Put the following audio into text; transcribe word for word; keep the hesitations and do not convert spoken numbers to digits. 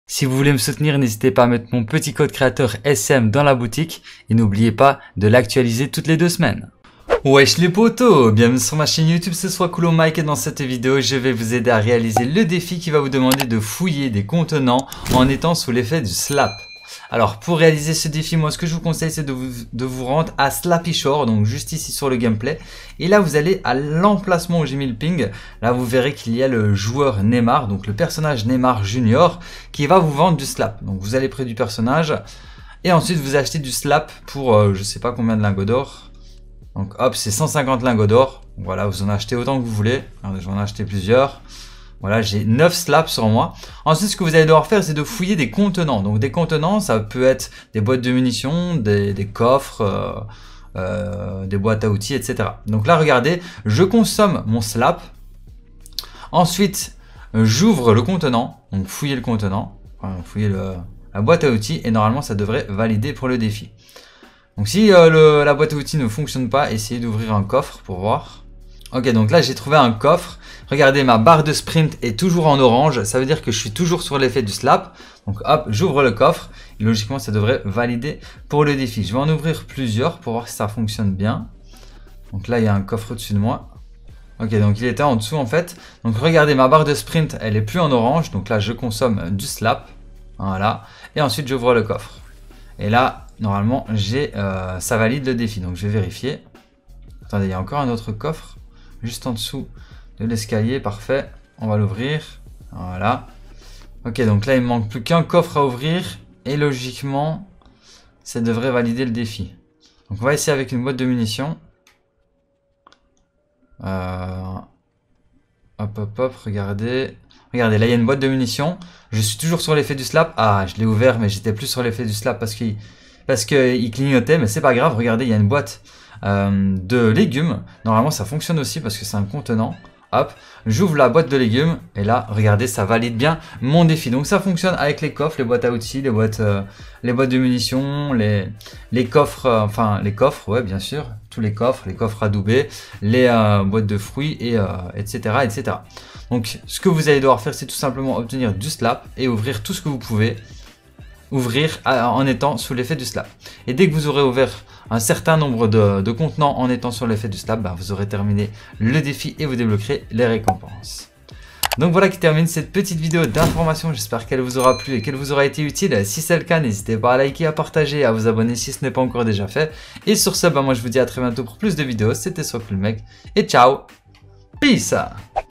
Si vous voulez me soutenir, n'hésitez pas à mettre mon petit code créateur S M dans la boutique et n'oubliez pas de l'actualiser toutes les deux semaines. Wesh les potos, bienvenue sur ma chaîne YouTube, c'est Swakulo Mike et dans cette vidéo, je vais vous aider à réaliser le défi qui va vous demander de fouiller des contenants en étant sous l'effet du slap. Alors pour réaliser ce défi, moi ce que je vous conseille c'est de vous, de vous rendre à Slappy Shore, donc juste ici sur le gameplay. Et là vous allez à l'emplacement où j'ai mis le ping, là vous verrez qu'il y a le joueur Neymar, donc le personnage Neymar Junior qui va vous vendre du slap. Donc vous allez près du personnage et ensuite vous achetez du slap pour euh, je sais pas combien de lingots d'or. Donc hop, c'est cent cinquante lingots d'or, voilà vous en achetez autant que vous voulez, je vais en acheter plusieurs. Voilà, j'ai neuf slaps sur moi. Ensuite, ce que vous allez devoir faire, c'est de fouiller des contenants. Donc, des contenants, ça peut être des boîtes de munitions, des, des coffres, euh, euh, des boîtes à outils, et cetera. Donc là, regardez, je consomme mon slap. Ensuite, j'ouvre le contenant. Donc, fouiller le contenant. Enfin, fouiller le, la boîte à outils. Et normalement, ça devrait valider pour le défi. Donc, si euh, le, la boîte à outils ne fonctionne pas, essayez d'ouvrir un coffre pour voir. Ok, donc là j'ai trouvé un coffre. Regardez, ma barre de sprint est toujours en orange. Ça veut dire que je suis toujours sur l'effet du slap. Donc hop, j'ouvre le coffre. Et logiquement, ça devrait valider pour le défi. Je vais en ouvrir plusieurs pour voir si ça fonctionne bien. Donc là, il y a un coffre au-dessus de moi. Ok, donc il était en dessous en fait. Donc regardez, ma barre de sprint, elle est plus en orange. Donc là, je consomme du slap. Voilà. Et ensuite, j'ouvre le coffre. Et là, normalement, j'ai, euh, ça valide le défi. Donc je vais vérifier. Attendez, il y a encore un autre coffre. Juste en dessous de l'escalier, parfait. On va l'ouvrir. Voilà. Ok, donc là, il me manque plus qu'un coffre à ouvrir. Et logiquement, ça devrait valider le défi. Donc on va essayer avec une boîte de munitions. Euh... Hop, hop, hop, regardez. Regardez, là, il y a une boîte de munitions. Je suis toujours sur l'effet du slap. Ah, je l'ai ouvert, mais j'étais plus sur l'effet du slap parce qu'il parce qu'il clignotait. Mais c'est pas grave, regardez, il y a une boîte Euh, de légumes. Normalement ça fonctionne aussi parce que c'est un contenant. Hop, j'ouvre la boîte de légumes et là regardez, ça valide bien mon défi. Donc ça fonctionne avec les coffres, les boîtes à outils, les boîtes euh, les boîtes de munitions, les les coffres, euh, enfin les coffres, ouais bien sûr, tous les coffres, les coffres adoubés, les euh, boîtes de fruits et euh, etc etc. Donc ce que vous allez devoir faire, c'est tout simplement obtenir du slap et ouvrir tout ce que vous pouvez ouvrir en étant sous l'effet du slap. Et dès que vous aurez ouvert un certain nombre de, de contenants en étant sur l'effet du slap, ben vous aurez terminé le défi et vous débloquerez les récompenses. Donc voilà qui termine cette petite vidéo d'information. J'espère qu'elle vous aura plu et qu'elle vous aura été utile. Si c'est le cas, n'hésitez pas à liker, à partager, à vous abonner si ce n'est pas encore déjà fait. Et sur ce, ben moi je vous dis à très bientôt pour plus de vidéos. C'était Swakulo Mike et ciao. Peace.